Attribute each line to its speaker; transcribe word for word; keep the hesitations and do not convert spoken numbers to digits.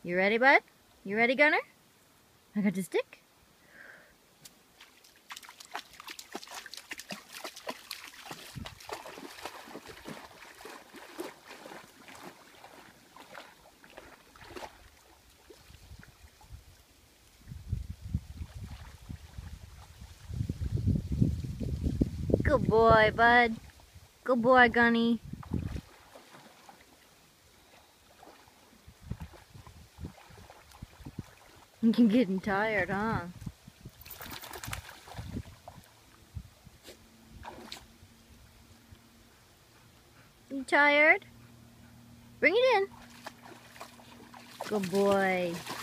Speaker 1: You ready, bud? You ready, Gunner? I got the stick. Good boy, bud. Good boy, Gunny. You're getting tired, huh? You tired? Bring it in. Good boy.